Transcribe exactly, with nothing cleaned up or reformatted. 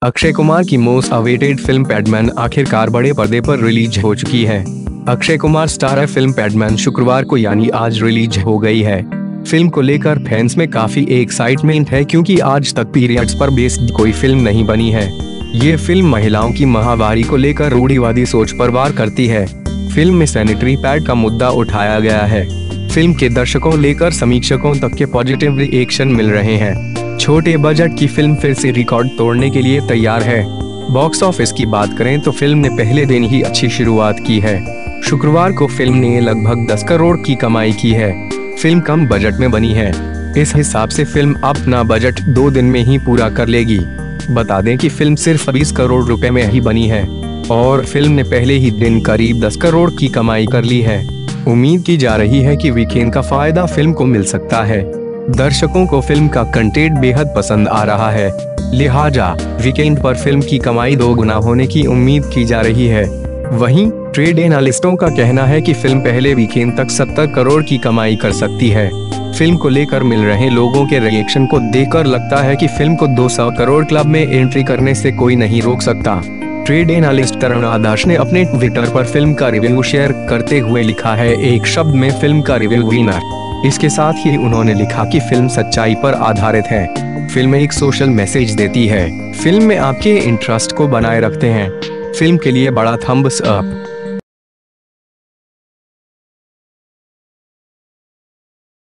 अक्षय कुमार की most awaited film Padman आखिरकार बड़े पर्दे पर रिलीज हो चुकी है। अक्षय कुमार स्टारर फिल्म पैडमैन शुक्रवार को यानी आज रिलीज हो गई है। फिल्म को लेकर फैंस में काफी एक्साइटमेंट है क्योंकि आज तक पीरियड्स पर बेस्ड कोई फिल्म नहीं बनी है। ये फिल्म महिलाओं की माहवारी को लेकर रूढ़िवादी सोच पर वार करती है। फिल्म में सैनिटरी पैड का मुद्दा उठाया गया है। फिल्म के दर्शकों लेकर समीक्षकों तक के पॉजिटिव रिएक्शन मिल रहे हैं। छोटे बजट की फिल्म फिर से रिकॉर्ड तोड़ने के लिए तैयार है। बॉक्स ऑफिस की बात करें तो फिल्म ने पहले दिन ही अच्छी शुरुआत की है। शुक्रवार को फिल्म ने लगभग दस करोड़ की कमाई की है। फिल्म कम बजट में बनी है। इस हिसाब से फिल्म अपना बजट दो दिन में ही पूरा कर लेगी। बता दें कि फिल्म सिर्फ बीस करोड़ रुपए में ही बनी है और फिल्म ने पहले ही दिन करीब दस करोड़ की कमाई कर ली है। उम्मीद की जा रही है कि वीकेंड का फायदा फिल्म को मिल सकता है। दर्शकों को फिल्म का कंटेंट बेहद पसंद आ रहा है, लिहाजा वीकेंड पर फिल्म की कमाई दो गुना होने की उम्मीद की जा रही है। वहीं ट्रेड एनालिस्टों का कहना है कि फिल्म पहले वीकेंड तक सत्तर करोड़ की कमाई कर सकती है। फिल्म को लेकर मिल रहे लोगों के रिएक्शन को देखकर लगता है कि फिल्म को दो सौ करोड़ क्लब में एंट्री करने से कोई नहीं रोक सकता। ट्रेड एनालिस्ट तरुण आदर्श ने अपने ट्विटर पर फिल्म का रिव्यू शेयर करते हुए लिखा है, एक शब्द में फिल्म का रिव्यू विनर। इसके साथ ही उन्होंने लिखा कि फिल्म सच्चाई पर आधारित है। फिल्म एक सोशल मैसेज देती है। फिल्म में आपके इंटरेस्ट को बनाए रखते हैं। फिल्म के लिए बड़ा थम्ब्स अप।